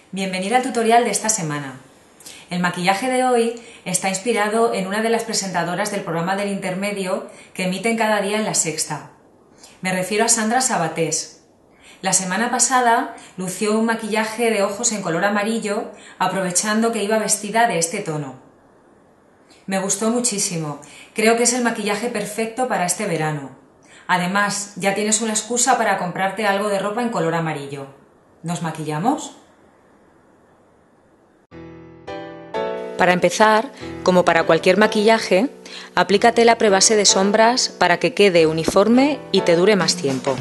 Bienvenida al tutorial de esta semana. El maquillaje de hoy está inspirado en una de las presentadoras del programa del intermedio que emiten cada día en La Sexta. Me refiero a Sandra Sabatés. La semana pasada lució un maquillaje de ojos en color amarillo, aprovechando que iba vestida de este tono. Me gustó muchísimo, creo que es el maquillaje perfecto para este verano. Además, ya tienes una excusa para comprarte algo de ropa en color amarillo. ¿Nos maquillamos? Para empezar, como para cualquier maquillaje, aplícate la prebase de sombras para que quede uniforme y te dure más tiempo.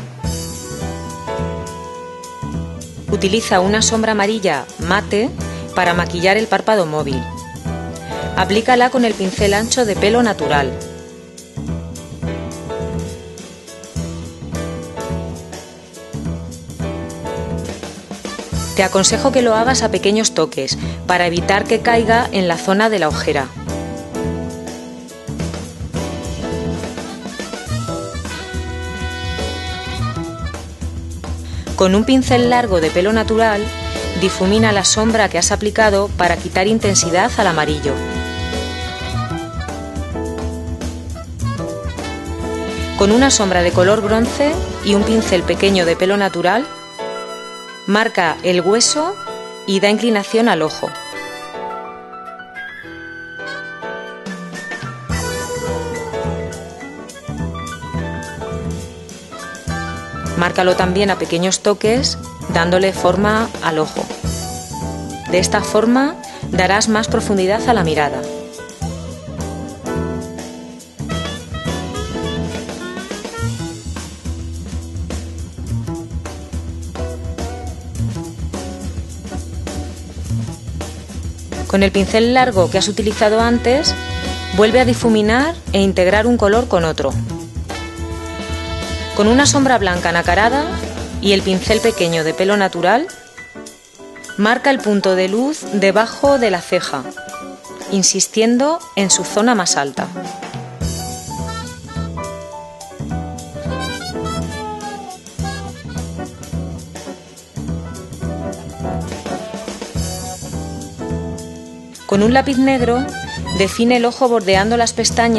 Utiliza una sombra amarilla mate para maquillar el párpado móvil. Aplícala con el pincel ancho de pelo natural. Te aconsejo que lo hagas a pequeños toques, para evitar que caiga en la zona de la ojera. Con un pincel largo de pelo natural, difumina la sombra que has aplicado para quitar intensidad al amarillo. Con una sombra de color bronce y un pincel pequeño de pelo natural, marca el hueso y da inclinación al ojo. Márcalo también a pequeños toques, dándole forma al ojo. De esta forma darás más profundidad a la mirada. Con el pincel largo que has utilizado antes, vuelve a difuminar e integrar un color con otro. Con una sombra blanca nacarada y el pincel pequeño de pelo natural, marca el punto de luz debajo de la ceja, insistiendo en su zona más alta. Con un lápiz negro, define el ojo bordeando las pestañas .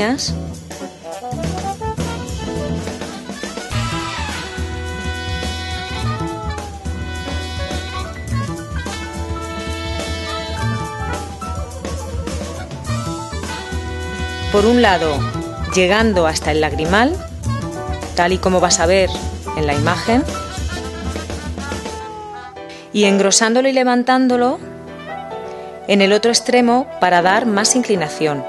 Por un lado, llegando hasta el lagrimal, tal y como vas a ver en la imagen, y engrosándolo y levantándolo en el otro extremo para dar más inclinación.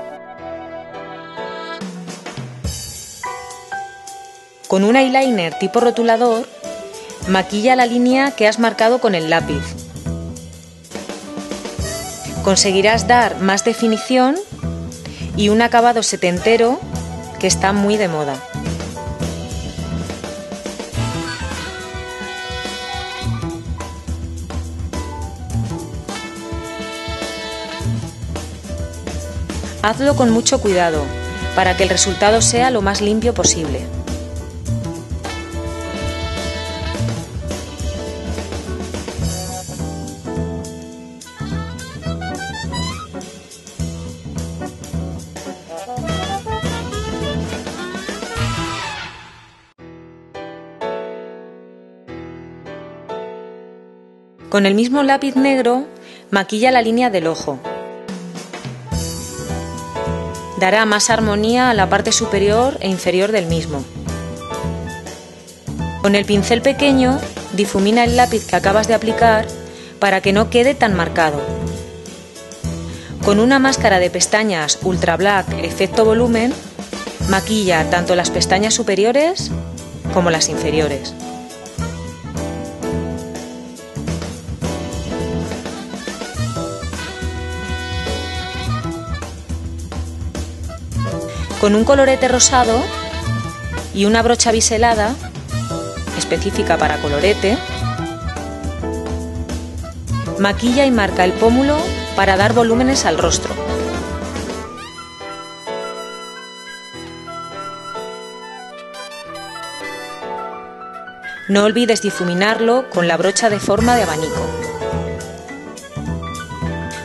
Con un eyeliner tipo rotulador, maquilla la línea que has marcado con el lápiz. Conseguirás dar más definición y un acabado setentero que está muy de moda. Hazlo con mucho cuidado, para que el resultado sea lo más limpio posible. Con el mismo lápiz negro, maquilla la línea del ojo. Dará más armonía a la parte superior e inferior del mismo. Con el pincel pequeño, difumina el lápiz que acabas de aplicar para que no quede tan marcado. Con una máscara de pestañas Ultra Black efecto volumen, maquilla tanto las pestañas superiores como las inferiores. Con un colorete rosado y una brocha biselada, específica para colorete, maquilla y marca el pómulo para dar volúmenes al rostro. No olvides difuminarlo con la brocha de forma de abanico.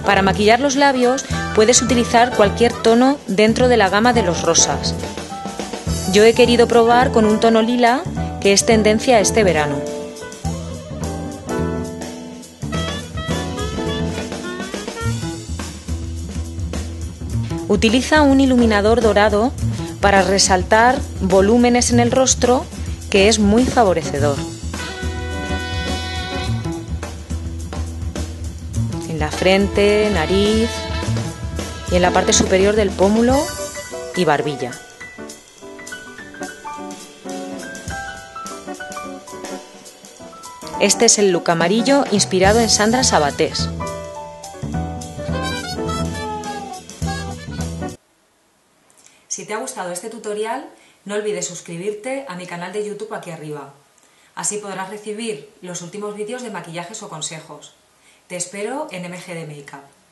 Para maquillar los labios puedes utilizar cualquier tono dentro de la gama de los rosas. Yo he querido probar con un tono lila que es tendencia este verano. Utiliza un iluminador dorado para resaltar volúmenes en el rostro, que es muy favorecedor. En la frente, nariz y en la parte superior del pómulo y barbilla. Este es el look amarillo inspirado en Sandra Sabatés. Si te ha gustado este tutorial, no olvides suscribirte a mi canal de YouTube aquí arriba. Así podrás recibir los últimos vídeos de maquillajes o consejos. Te espero en MGD Makeup.